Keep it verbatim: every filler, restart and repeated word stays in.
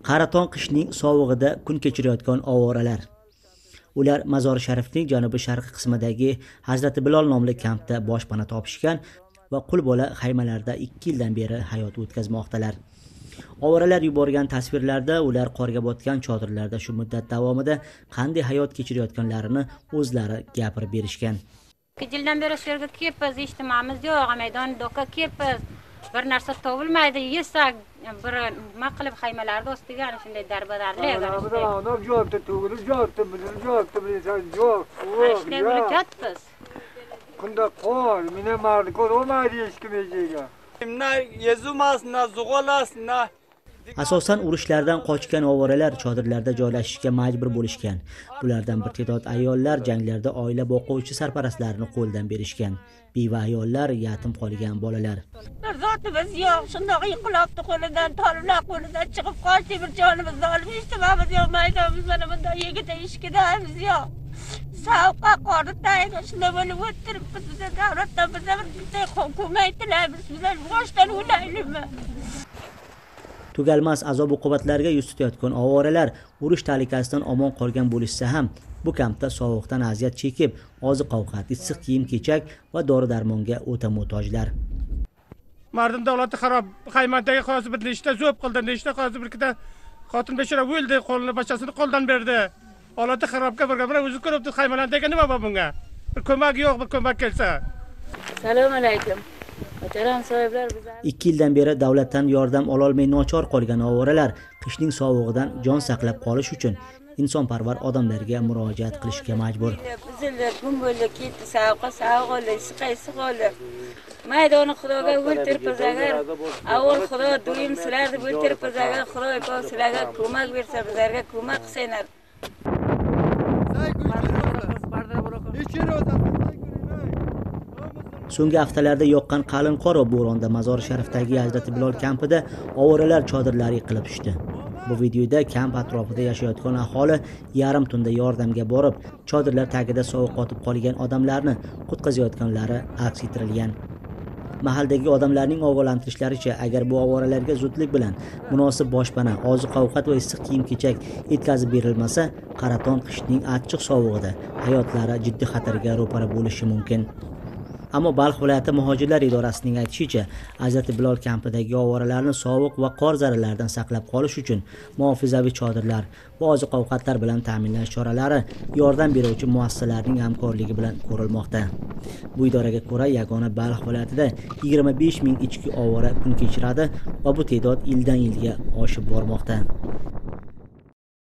Qaraton qishning sovug'ida kun kechirayotgan ovoralar. Ular Mazor Sharifning janubi sharqiy qismidagi Hazrati Bilol nomli kampda boshpana topishgan va qul bola xaymalarda ikki yildan beri hayot o'tkazmoqdalar. Ovoralar yuborgan tasvirlarda ular qorga botgan chodirlarda shu muddat davomida qanday hayot kechirayotganlarini o'zlari gapirib berishgan. ikki yildan beri shu yerga kelibmiz, eshitmaymiz, yo'q, maydon do'kka kelibmiz. Bir narsa topilmaydi, yesak, bir nima qilib xaymalarda ostiga ana shunday darbadarlik. Ana jo'rtib, to'g'ri jo'rtib, jo'rtib, jo'rtib. Shunday bo'lib ketibmiz. Kunda qol, meni mardi ko'rolmaydi hech kim ejiga. Na yezumasna, zug'olasna. Asosan urushlardan qochgan ovoralar chodirlarda joylashishga majbur bo'lishgan. Bulardan bir qancha ayollar janglarda oila boquvchi sarparastlarini qo'ldan berishgan. Beva ayollar, yetim qolgan bolalar. Bir zotimiz yo'q, shundoq yiqilibdi qo'lidan, toliblar qo'lidan chiqib qoldi, bir jonimizni olib ishtimamiz yo'q, maydonimiz mana bunda yigit ishkidamiz yo'q. Savqa qo'rqitaydi, shunday bo'lib o'tiribmiz, bizga davlatdan bizga bir hukumat tilaymiz, bizlar boshdan o'ylaylimi? Tugalmas azob uqubatlarga yuz tutayotgan ovoralar urush tahlikasidan omon qolgan bo'lishsa ham bu kampda sovuqdan aziyat chekib, oziq-ovqat, issiq kiyim-kechak va dori-darmonga o'ta muhtojlar. Mardin davlati xarob, Xaymandagi hozir bir nechta zo'b qildi, nechta hozir bir ikkita xotin bechora o'ldi, qo'lini bachasini qo'ldan berdi. Holati xarobga birga bir o'zi ko'ribdi, Xaymalandagi nima bor bunga? Bir ko'mak yo'q, bir ko'mak kelsa. Assalomu alaykum. ikki yildan beri davlatdan yordam ola olmay nochor qolgan ovoralar qishning sovug'idan jon saqlab qolish uchun insonparvar odamlarga murojaat qilishga majbur. Bizlar kun bo'yi ketdi, savqa savqoli, siqay-siqoli. Maydoni Xudoga o'ltirib agar avval Xudo do'yim sizlarni o'ltirib agar Xudo sizlarga ko'mak bersa, bizlarga ko'mak qilsanglar. So'nggi haftalarda yoqqan qalin qor va bo'ronda Mazor Sharifdagi Hazrati Bilol kampida ovoralar chodirlari yiqilib tushdi. Bu videoda kamp atrofida yashayotgan aholi yarim tunda yordamga borib, chodirlar tagida sovuq qotib qolgan odamlarni qutqazayotganlari aks ettirilgan. Mahaldagi odamlarning ogohlantirishlaricha, agar bu ovoralarga zudlik bilan munosib boshpana, oziq-ovqat va issiq kiyim-kechak yetkazib berilmasa, Qaraton qishning achchiq sovug'ida hayotlari jiddiy xatarga ro'para bo'lishi mumkin. Ammo Balx viloyati muhojirlar idorasining aytishicha, Hazrati Bilol kampidagi ovoralarni sovuq va qor zarralaridan saqlab qolish uchun muhofizaviy chodirlar va oziq-ovqatlar bilan ta'minlash choralari yordam beruvchi muassasalarning hamkorligi bilan ko'rilmoqda. Bu idoraga ko'ra, yagona Balx viloyatida yigirma besh ming ichki ovora kun kechiradi va bu ta'dod yildan yilga oshib bormoqda.